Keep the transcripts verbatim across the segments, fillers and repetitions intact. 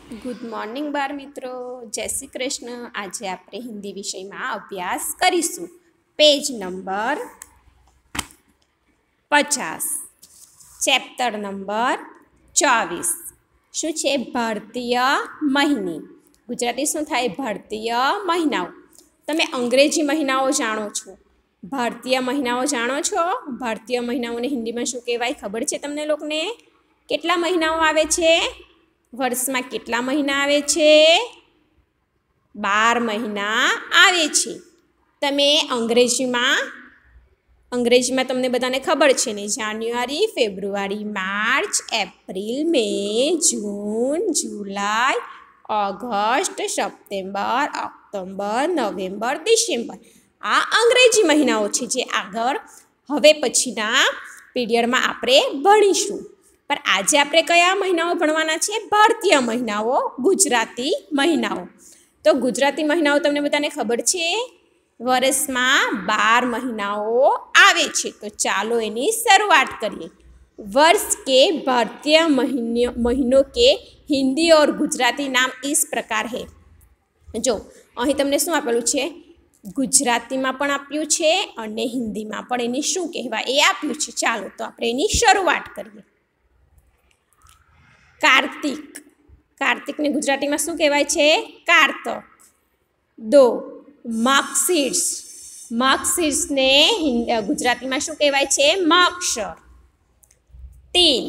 Good morning બાળ મિત્રો, જય શ્રી કૃષ્ણ. આજે આપણે હિન્દી વિષયમાં અભ્યાસ કરીશું. પેજ નંબર પચાસ, ચેપ્ટર નંબર ચોવીસ. શું છે? ભારતીય મહિની. ગુજરાતી શું થાય? ભારતીય મહિનાઓ. તમે અંગ્રેજી મહિનાઓ જાણો છો, ભારતીય મહિનાઓ જાણો છો? ભારતીય મહિનાઓને હિન્દીમાં શું કહેવાય ખબર છે તમને લોકોને? કેટલા મહિનાઓ આવે છે? વર્ષમાં કેટલા મહિના આવે છે? બાર મહિના આવે છે. તમે અંગ્રેજીમાં અંગ્રેજીમાં તમને બધાને ખબર છે ને, January, February, March, April, May, June, July, August, September, October, November, December. આ અંગ્રેજી મહિનાઓ છે જે આગળ હવે પછીના પીરિયડમાં આપણે ભણીશું. પણ આજે આપણે કયા મહિનાઓ ભણવાના છે? ભારતીય મહિનાઓ, ગુજરાતી મહિનાઓ. તો ગુજરાતી મહિનાઓ તમને બધાને ખબર છે, વર્ષમાં બાર મહિનાઓ આવે છે. તો ચાલો એની શરૂઆત કરીએ. वर्ष के भारतीय महीनों महीनों के हिंदी और गुजराती नाम इस प्रकार है. जो અહીં તમને શું આપેલું છે? ગુજરાતીમાં પણ આપ્યું છે અને હિન્દીમાં પણ એની શું કહેવાય એ આપ્યું છે. ચાલો તો આપણે એની શરૂઆત કરીએ. કાર્તિક. કાર્તિકને ગુજરાતીમાં શું કહેવાય છે? કારતક. દો માર્ગશીર્ષ. માર્ગશીર્ષને ગુજરાતીમાં શું કહેવાય છે? માગશર. तीन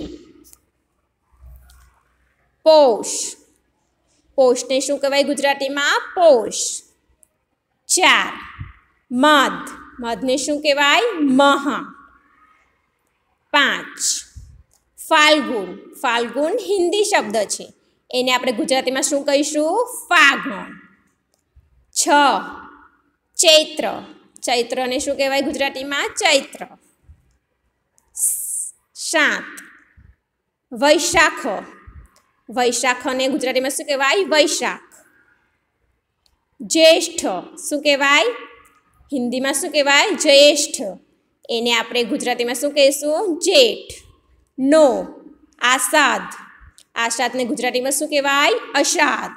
पोष. पोषने शू कहेवाय गुजराती में? पोष. चार मध. मध ने शू कहेवाय? महा. पांच फाल्गुन. फाल्गुन हिंदी शब्द है, एने आपणे गुजराती में शू कहीशुं? फागण. छ चैत्र. चैत्र ने शू कहेवाय गुजराती में? चैत्र. सात वैशाख. वैशाख ने गुजराती में शू कहेवाय? वैशाख. ज्येष्ठ शू कहेवाय? हिंदी में शू कहेवाय? ज्येष्ठ. एने आपणे गुजराती में शू कहीशुं? जेठ. नो आषाढ़. आषाढ़ ने गुजराती में शू कहेवाय? अषाढ़.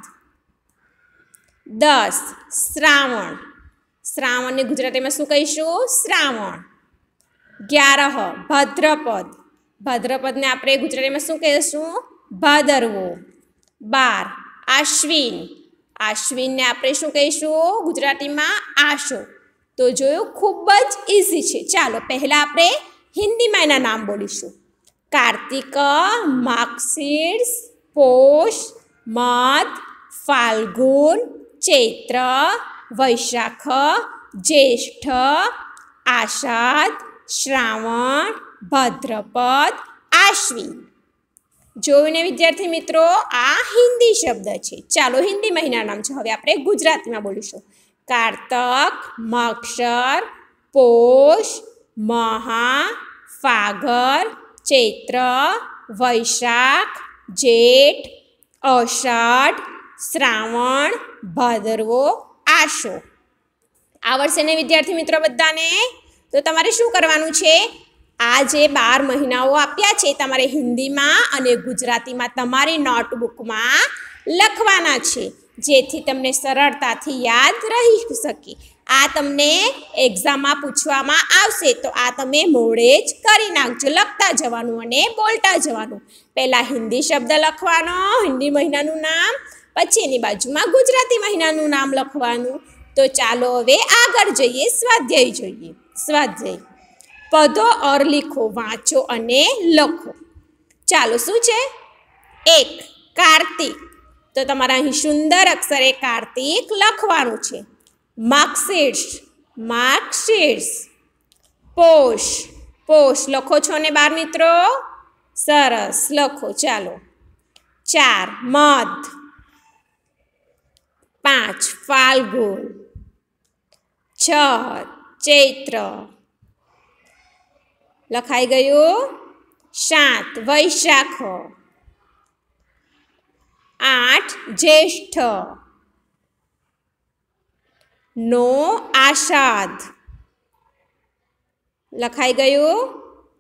दस श्रावण. श्रावण ने गुजराती में शू कहीशुं? श्रावण. ग्यारह भाद्रपद. भाद्रपद ने आपणे गुजराती में शू कहीशुं? भादरवो. बार आश्विन. आश्विन ने आपणे शू कहीशुं? गुजराती में आशो. तो जोयुं खूब ज इजी छे. चालो पहला आपणे हिंदी में एना नाम बोलीशुं. कार्तिक, मार्गशीर्ष, पोष, मध, फाल्गुन, चैत्र, वैशाख, ज्येष्ठ, आषाढ़, श्रावण, भाद्रपद, आश्विन. જોઈને વિદ્યાર્થી મિત્રો, આ હિન્દી શબ્દ છે. ચાલો હિન્દી મહિના નામ છે. હવે આપણે ગુજરાતીમાં બોલીશું. કારતક, માગશર, પોષ, મહા, ફાગણ, ચૈત્ર, વૈશાખ, જેઠ, અષાઢ, શ્રાવણ, ભાદરવો, આશો. આવડશે ને વિદ્યાર્થી મિત્રો બધાને? તો તમારે શું કરવાનું છે? આ જે બાર મહિનાઓ આપ્યા છે તમારે હિન્દીમાં અને ગુજરાતીમાં તમારી નોટબુકમાં લખવાના છે, જેથી તમને સરળતાથી યાદ રહી શકે. આ તમને એક્ઝામમાં પૂછવામાં આવશે તો આ તમે મોડે જ કરી નાખજો. લખતા જવાનું અને બોલતા જવાનું. પહેલાં હિન્દી શબ્દ લખવાનો, હિન્દી મહિનાનું નામ, પછી એની બાજુમાં ગુજરાતી મહિનાનું નામ લખવાનું. તો ચાલો હવે આગળ જઈએ, સ્વાધ્યાય જોઈએ. સ્વાધ્યાય પદો ઓર લીખો. વાંચો અને લખો. ચાલો શું છે? એક કાર્તિક. તો તમારા અહીં સુંદર અક્ષરે કાર્તિક લખવાનું છે. માર્ગશીર્ષ. માર્ગશીર્ષ. પોષ. પોષ લખો છો ને બાર મિત્રો? સરસ, લખો. ચાલો. ચાર મધ. પાંચ ફાલ્ગુન. છ ચૈત્ર. લખાઈ ગયું? સાત વૈશાખ. આઠ જ્યેષ્ઠ. નો આષાઢ. લખાઈ ગયું?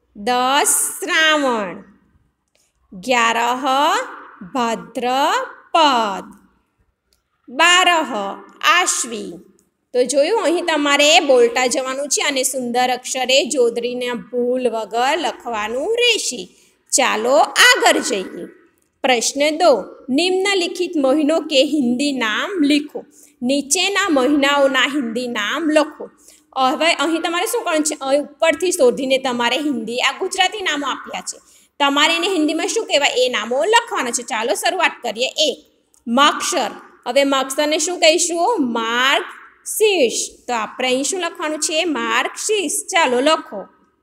દસ શ્રાવણ. ग्यारह भाद्रपद. પદ. બારહ આશ્વી. તો જોયું, અહીં તમારે બોલતા જવાનું છે અને સુંદર અક્ષરે જોડણીને ભૂલ વગર લખવાનું રહેશે. ચાલો આગળ જઈએ. प्रश्न दो, निम्नलिखित महीनों के हिंदी नाम लिखो. નીચેના મહિનાઓના હિન્દી નામ લખો. હવે અહીં તમારે શું કરવાનું છે, અહીં ઉપરથી શોધીને તમારે હિન્દી આ ગુજરાતી નામો આપ્યા છે, તમારે એને હિન્દીમાં શું કહેવાય એ નામો લખવાના છે. ચાલો શરૂઆત કરીએ. એક માક્ષર. હવે માક્ષરને શું કહીશું? માર્ગશીર્ષ. તો આપણે અહીં શું લખવાનું છે? માર્ગશીર્ષ. ચાલો લખો.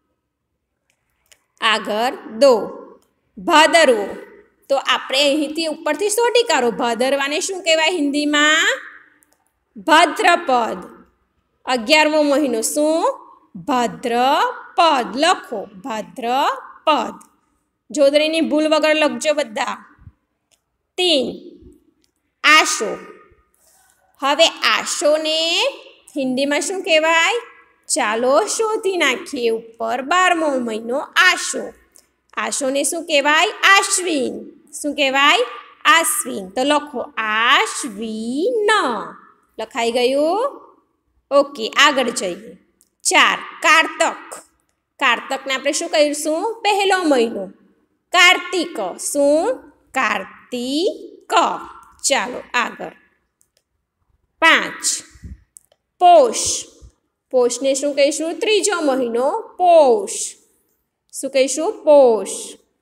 આગળ દો ભાદરવો. તો આપણે અહીંથી ઉપરથી શોધી કાઢો. ભાદરવાને શું કહેવાય હિન્દીમાં? ભાદ્રપદ. અગિયારમો મહિનો શું? ભાદ્રપદ. લખો ભાદ્રપદ. જોડણીની ભૂલ વગર લખજો બધા. તીન આશો. હવે આશોને હિન્દીમાં શું કહેવાય? ચાલો શોધી નાખીએ. ઉપર બારમો મહિનો આશો. આશોને શું કહેવાય? આશ્વિન. શું કહેવાય? આશ્વિન. તો લખો આશ્વિન. લખાઈ ગયું? ઓકે, આગળ જઈએ. ચાર કારતક. કારતકને આપણે શું કહીશું? પહેલો મહિનો. કાર્તિક. શું? કાર્તિક. ચાલો આગળ. પાંચ પોષ. પોષને શું કહીશું? ત્રીજો મહિનો પોષ. શું કહીશું? પોષ.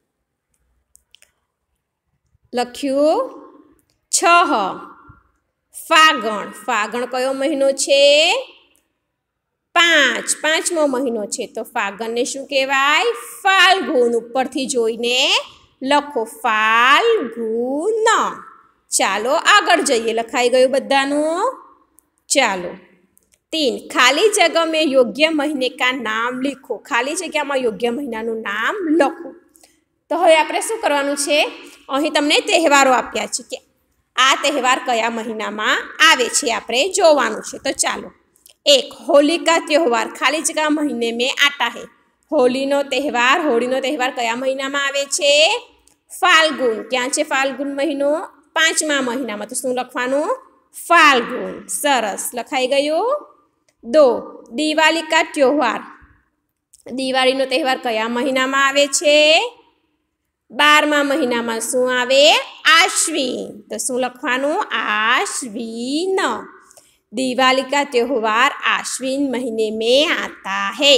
લખ્યું? છ ફાગણ. ફાગણ કયો મહિનો છે? પાંચ. પાંચમો મહિનો છે. તો ફાગણને શું કહેવાય? ફાલ્ગુન. ઉપરથી જોઈને લખો ફાલ્ગુન. ચાલો આગળ જઈએ. લખાઈ ગયું બધાનું? ચાલો. तीन खाली जगह में योग्य महीने का नाम लिखो. खाली जगह में योग्य महीनाનું નામ લખો. તો હવે આપણે શું કરવાનું છે? અહીં તમને તહેવારો આપ્યા છે કે આ તહેવાર કયા મહિનામાં આવે છે આપણે જોવાનું છે. તો ચાલો. એક હોલી કા ત્યોહાર. ખાલી જગह महीने में आता है. હોલીનો તહેવાર. હોળીનો તહેવાર કયા મહિનામાં આવે છે? ફાલ્ગુન. ક્યાં છે ફાલ્ગુન મહિનો? પાંચમા મહિનામાં. તો શું લખવાનું? ફાલ્ગુન. સરસ, લખાઈ ગયું? दो दिवाली का त्योहार. દિવાળીનો તહેવાર કયા મહિનામાં આવે છે? બારમા મહિનામાં. શું આવે? આશ્વિન. તો શું લખવાનું? આશ્વિન. दिवाली का त्योहार आश्विन महीने में आता है.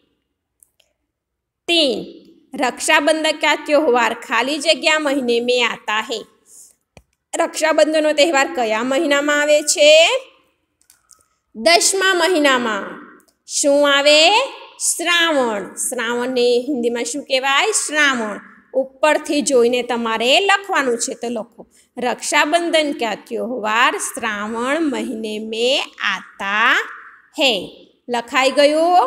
तीन रक्षाबंधन का त्योहार खाली जगह महीने में आता है. રક્ષાબંધનનો તહેવાર કયા મહિનામાં આવે છે? દસમા મહિનામાં. શું આવે? શ્રાવણ. શ્રાવણને હિન્દીમાં શું કહેવાય? શ્રાવણ. ઉપરથી જોઈને તમારે લખવાનું છે. તો લખો રક્ષાબંધન કા ત્યોહાર શ્રાવણ મહિને મેં આતા હૈ. લખાઈ ગયું?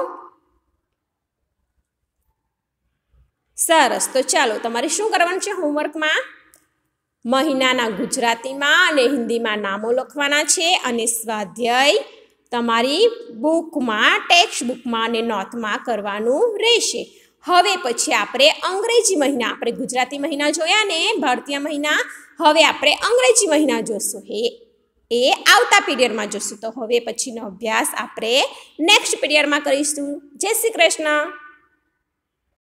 સરસ. તો ચાલો તમારે શું કરવાનું છે હોમવર્કમાં? મહિનાના ગુજરાતીમાં અને હિન્દીમાં નામો લખવાના છે અને સ્વાધ્યાય તમારી બુકમાં, ટેક્સ્ટ બુકમાં અને નોટમાં કરવાનું રહેશે. હવે પછી આપણે અંગ્રેજી મહિના, આપણે ગુજરાતી મહિના જોયા ને ભારતીય મહિના, હવે આપણે અંગ્રેજી મહિના જોશું. હે એ આવતા પીરિયડમાં જોશું. તો હવે પછીનો અભ્યાસ આપણે નેક્સ્ટ પીરિયડમાં કરીશું. જય શ્રી કૃષ્ણ.